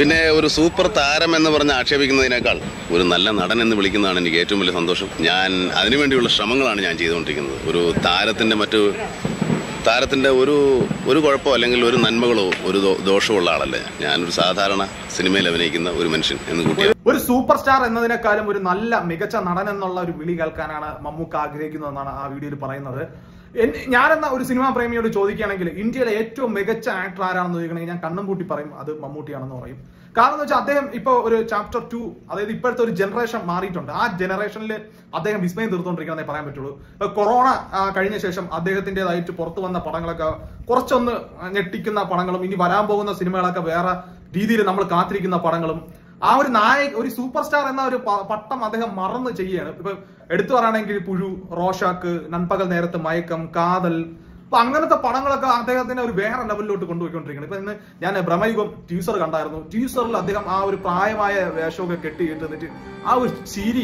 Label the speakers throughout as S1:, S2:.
S1: പിന്നെ ഒരു സൂപ്പർ താരം എന്ന് പറഞ്ഞ് ആക്ഷേപിക്കുന്നതിനേക്കാൾ ഒരു നല്ല നടൻ എന്ന് വിളിക്കുന്നതാണ് എനിക്ക് ഏറ്റവും വലിയ സന്തോഷം. ഞാൻ അതിനുവേണ്ടിയുള്ള ശ്രമങ്ങളാണ് ഞാൻ ചെയ്തുകൊണ്ടിരിക്കുന്നത്. ഒരു താരത്തിൻ്റെ ഒരു കുഴപ്പമോ അല്ലെങ്കിൽ ഒരു നന്മകളോ ഒരു ദോഷമോ ഉള്ള ആളല്ല. ഞാനൊരു സാധാരണ സിനിമയിൽ അഭിനയിക്കുന്ന ഒരു മനുഷ്യൻ എന്ന് കൂട്ടിയാണ്.
S2: ഒരു സൂപ്പർ സ്റ്റാർ എന്നതിനേക്കാളും ഒരു നല്ല മികച്ച നടൻ എന്നുള്ള ഒരു വിളി കേൾക്കാനാണ് മമ്മൂക്ക ആഗ്രഹിക്കുന്നതെന്നാണ് ആ വീഡിയോയിൽ പറയുന്നത്. ഞാനെന്ന ഒരു സിനിമാ പ്രേമിയോട് ചോദിക്കുകയാണെങ്കിൽ ഇന്ത്യയിലെ ഏറ്റവും മികച്ച ആക്ടർ ആരാണെന്ന് ചോദിക്കണമെങ്കിൽ ഞാൻ കണ്ണും പൂട്ടി പറയും അത് മമ്മൂട്ടിയാണെന്ന് പറയും. കാരണം എന്ന് വെച്ചാൽ അദ്ദേഹം ഇപ്പോൾ ഒരു ചാപ്റ്റർ 2, അതായത് ഇപ്പോഴത്തെ ഒരു ജനറേഷൻ മാറിയിട്ടുണ്ട്. ആ ജനറേഷനിൽ അദ്ദേഹം വിസ്മയം തീർത്തുകൊണ്ടിരിക്കണമെന്നേ പറയാൻ പറ്റുള്ളൂ. ഇപ്പൊ കൊറോണ കഴിഞ്ഞ ശേഷം അദ്ദേഹത്തിൻ്റെതായിട്ട് പുറത്തു വന്ന പടങ്ങളൊക്കെ കുറച്ചൊന്ന് ഞെട്ടിക്കുന്ന പടങ്ങളും ഇനി വരാൻ പോകുന്ന സിനിമകളൊക്കെ വേറെ രീതിയിൽ നമ്മൾ കാത്തിരിക്കുന്ന പടങ്ങളും ആ ഒരു ഒരു സൂപ്പർ സ്റ്റാർ എന്ന ഒരു പട്ടം അദ്ദേഹം മറന്ന് ചെയ്യുകയാണ്. ഇപ്പൊ എടുത്തു പറയുകയാണെങ്കിൽ പുഴു, റോഷാക്ക്, നൻപകൽ നേരത്ത് മയക്കം, കാതൽ, അപ്പൊ അങ്ങനത്തെ പടങ്ങളൊക്കെ അദ്ദേഹത്തിന് ഒരു വേറെ ലെവലിലോട്ട് കൊണ്ടുപോയിക്കൊണ്ടിരിക്കുന്നത്. ഇപ്പൊ ഇന്ന് ഞാൻ ഭ്രമയുഗം ടീസർ കണ്ടായിരുന്നു. ടീസറിൽ അദ്ദേഹം ആ ഒരു പ്രായമായ വേഷമൊക്കെ കെട്ടിയിട്ട് ആ ഒരു ചിരി,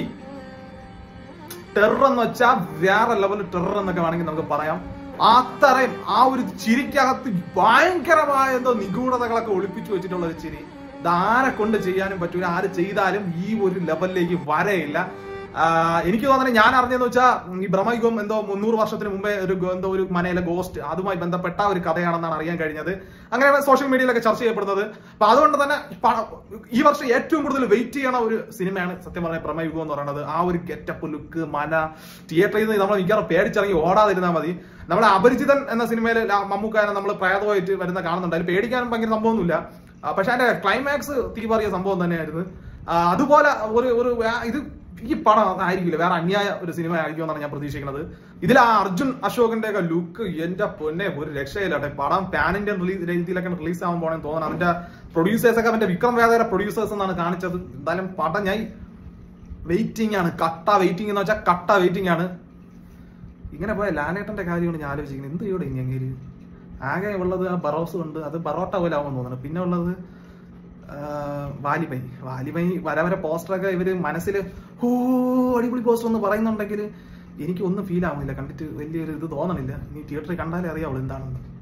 S2: ടെറർ എന്ന് വെച്ചാൽ വേറെ ലെവലിൽ ടെറർ എന്നൊക്കെ വേണമെങ്കിൽ നമുക്ക് പറയാം. അത്രയും ആ ഒരു ചിരിക്കകത്ത് ഭയങ്കരമായ എന്തോ നിഗൂഢതകളൊക്കെ ഒളിപ്പിച്ചു വെച്ചിട്ടുള്ള ഒരു ചിരി ആരെ കൊണ്ട് ചെയ്യാനും പറ്റൂല. ആര് ചെയ്താലും ഈ ഒരു ലെവലിലേക്ക് വരയില്ല. എനിക്ക് തോന്നുന്നത് ഞാൻ അറിഞ്ഞതെന്ന് വെച്ചാൽ ഈ ഭ്രമയുഗം എന്തോ 300 വർഷത്തിന് മുമ്പേ ഒരു മനയിലെ ഗോസ്റ്റ് അതുമായി ബന്ധപ്പെട്ട ഒരു കഥയാണെന്നാണ് അറിയാൻ കഴിഞ്ഞത്. അങ്ങനെയാണ് സോഷ്യൽ മീഡിയയിലൊക്കെ ചർച്ച ചെയ്യപ്പെടുന്നത്. അപ്പൊ അതുകൊണ്ട് തന്നെ ഈ വർഷം ഏറ്റവും കൂടുതൽ വെയിറ്റ് ചെയ്യണ ഒരു സിനിമയാണ് സത്യം പറഞ്ഞ ഭ്രമയുഗം എന്ന് പറയുന്നത്. ആ ഒരു ഗെറ്റപ്പ്, ലുക്ക്, മന, തിയേറ്ററിൽ നിന്ന് നമ്മൾ മിക്കവാറും പേടിച്ചിറങ്ങി ഓടാതിരുന്നാൽ മതി. നമ്മളെ അപരിചിതൻ എന്ന സിനിമയിൽ മമ്മൂക്കാനെ നമ്മൾ പ്രേതമായിട്ട് വരുന്ന കാണുന്നുണ്ട്. അതിൽ പേടിക്കാനും ഭയങ്കര സംഭവമൊന്നുമില്ല. പക്ഷെ അതിന്റെ ക്ലൈമാക്സ് തീപാറിയ സംഭവം തന്നെയായിരുന്നു. അതുപോലെ ഇത് ഈ പടം ആയിരിക്കില്ല, വേറെ അന്യായ ഒരു സിനിമ ആയിരിക്കുമെന്നാണ് ഞാൻ പ്രതീക്ഷിക്കുന്നത്. ഇതിൽ ആ അർജുൻ അശോകന്റെ ഒക്കെ ലുക്ക് എന്റെ പൊന്നെ ഒരു രക്ഷയില്ലാട്ടെ. പടം പാൻ ഇന്ത്യൻ രീതിയിലൊക്കെ റിലീസ് ആവാൻ പോകണമെന്ന് തോന്നണം. അതിന്റെ പ്രൊഡ്യൂസേഴ്സ് ഒക്കെ അവന്റെ വിക്രം വേദയുടെ പ്രൊഡ്യൂസേഴ്സ് എന്നാണ് കാണിച്ചത്. എന്തായാലും പടം ഞാൻ വെയിറ്റിംഗ് ആണ്, കട്ട വെയിറ്റിംഗ് എന്ന് വെച്ചാൽ കട്ട വെയിറ്റിംഗ് ആണ്. ഇങ്ങനെ പോയ ലാലേട്ടന്റെ കാര്യമാണ് ഞാൻ ആലോചിക്കുന്നത്. എന്ത് ചെയ്യൂടെ ഇനി അങ്ങനെ ആകെ ഉള്ളത് ആ ബറോസ് ഉണ്ട്, അത് ബറോട്ട പോലെ ആവുമെന്ന് തോന്നുന്നു. പിന്നെ ഉള്ളത് വാലിബൈ വരെ പോസ്റ്ററൊക്കെ ഇവര് മനസ്സിൽ അടിപൊളി പോസ്റ്റർ എന്ന് പറയുന്നുണ്ടെങ്കിൽ എനിക്ക് ഒന്നും ഫീൽ ആവുന്നില്ല. കണ്ടിട്ട് വലിയൊരു ഇത് തോന്നണില്ല. ഇനി തിയേറ്ററിൽ കണ്ടാലേ അറിയാവുള്ളൂ എന്താണെന്ന്.